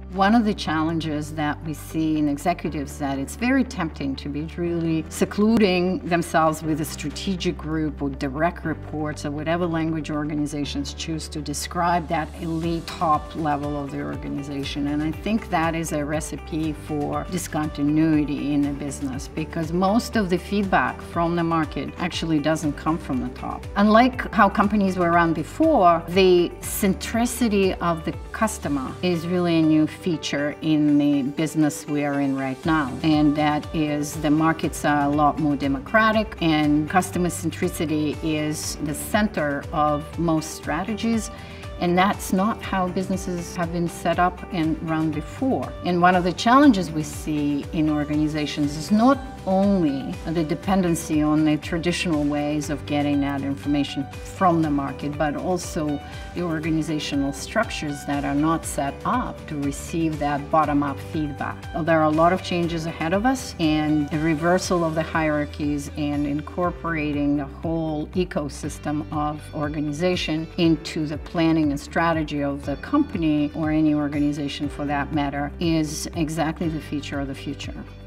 One of the challenges that we see in executives that it's very tempting to be really secluding themselves with a strategic group or direct reports or whatever language organizations choose to describe that elite top level of the organization. And I think that is a recipe for discontinuity in a business because most of the feedback from the market actually doesn't come from the top. Unlike how companies were run before, the centricity of the customer is really a new feature in the business we are in right now. And that is the markets are a lot more democratic and customer centricity is the center of most strategies. And that's not how businesses have been set up and run before. And one of the challenges we see in organizations is not only the dependency on the traditional ways of getting that information from the market, but also the organizational structures that are not set up to receive that bottom-up feedback. There are a lot of changes ahead of us, and the reversal of the hierarchies and incorporating the whole ecosystem of organization into the planning and strategy of the company, or any organization for that matter, is exactly the feature of the future.